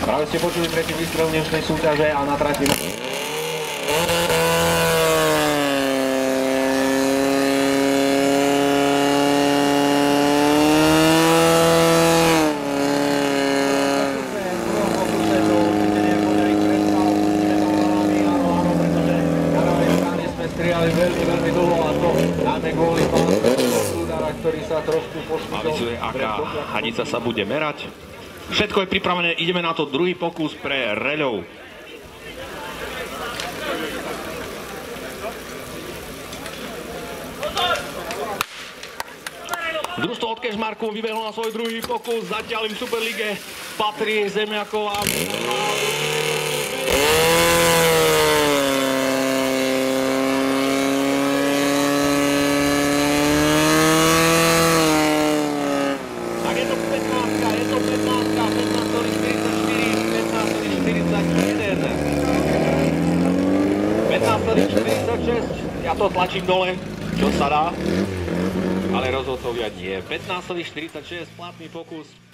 Práve ste počuli tretí výstrel dnešnej súťaže a na trati... Strieľali veľmi dlho a to dáme kvôli údara, ktorý sa trošku pošpýtol. Avizuje, aká hranica sa bude merať. Všetko je pripravené, ideme na to, druhý pokus pre reľov. Družstvo od Kežmarku vybehlo na svoj druhý pokus, zatiaľ im v Superlige patrí Zemiaková. Ja to tlačím dole, čo sa dá, ale rozhodcovia nie. 15.46, platný pokus.